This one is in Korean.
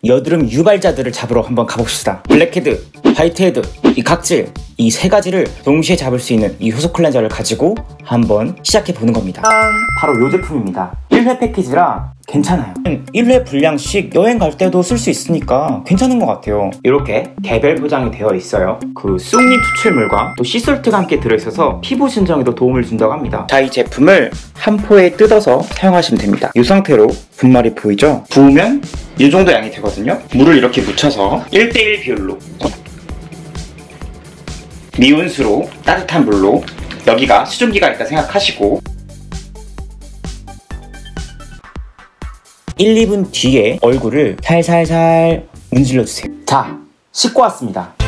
여드름 유발자들을 잡으러 한번 가봅시다. 블랙헤드, 화이트헤드, 이 각질, 이 세 가지를 동시에 잡을 수 있는 이 효소 클렌저를 가지고 한번 시작해보는 겁니다. 바로 이 제품입니다. 1회 패키지라 괜찮아요. 1회 분량씩 여행 갈 때도 쓸 수 있으니까 괜찮은 것 같아요. 이렇게 개별 포장이 되어 있어요. 그 쑥잎 추출물과 또 씨솔트가 함께 들어있어서 피부 진정에도 도움을 준다고 합니다. 자, 이 제품을 한 포에 뜯어서 사용하시면 됩니다. 이 상태로 분말이 보이죠? 부으면 이 정도 양이 되거든요. 물을 이렇게 묻혀서 1:1 비율로 미온수로 따뜻한 물로, 여기가 수증기가 있다 생각하시고 1, 2분 뒤에 얼굴을 살살살 문질러주세요. 자, 씻고 왔습니다.